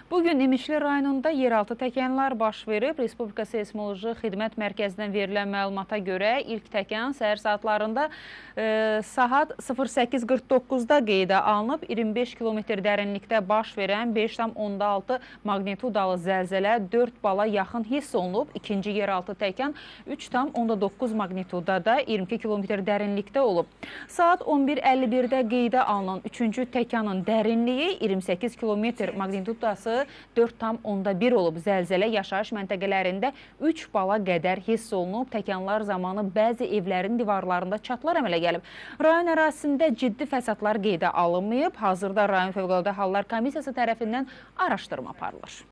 Bugün İmişli rayonunda yeraltı təkənlər baş verib. Respublika Seysmoloji Xidmət Mərkəzindən verilən məlumata görə ilk təkən səhər saatlarında saat 08:49-da qeydə alınıb. 25 kilometr dərinlikdə baş verən 5,6 magnitudalı zəlzələ 4 bala yaxın hiss olunub. İkinci yeraltı təkən 3,9 magnitudada 22 kilometr dərinlikdə olub. Saat 11:51-də qeydə alınan 3-cü təkanın dərinliyi 28 kilometr, magnitudası 4,1 olub. Zəlzələ yaşayış məntəqələrində 3 bala qədər hiss olunub. Təkanlar zamanı bəzi evlərin divarlarında çatlar əmələ gəlib. Rayon ərazisində ciddi fəsadlar qeydə alınmayıb. Hazırda rayon Fövqəladə Hallar Komissiyası tərəfindən araşdırma aparılır.